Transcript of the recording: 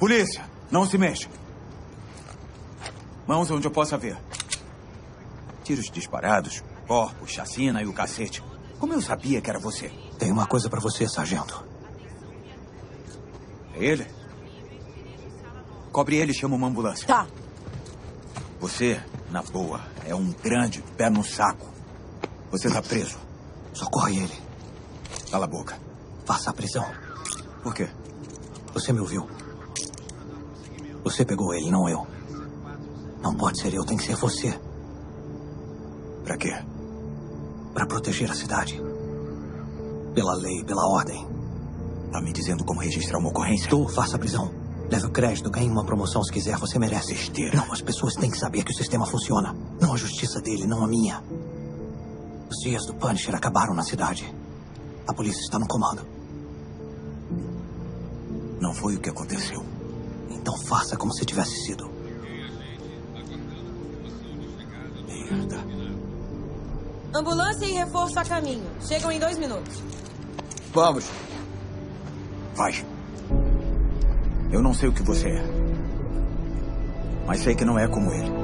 Polícia, não se mexa. Mãos onde eu possa ver. Tiros disparados, corpos, chacina e o cacete. Como eu sabia que era você? Tem uma coisa pra você, sargento. É ele? Cobre ele e chama uma ambulância. Tá. Você, na boa, é um grande pé no saco. Você tá preso. Socorre ele. Cala a boca. Faça a prisão. Por quê? Você me ouviu. Você pegou ele, não eu. Não pode ser eu, tem que ser você. Pra quê? Pra proteger a cidade. Pela lei, pela ordem. Tá me dizendo como registrar uma ocorrência? Tu, faça a prisão. Leve o crédito, ganhe uma promoção se quiser, você merece. Besteira. Não, as pessoas têm que saber que o sistema funciona. Não a justiça dele, não a minha. Os dias do Punisher acabaram na cidade. A polícia está no comando. Não foi o que aconteceu. Então faça como se tivesse sido. Merda. Ambulância e reforço a caminho. Chegam em 2 minutos. Vamos. Vai. Eu não sei o que você é. Mas sei que não é como ele.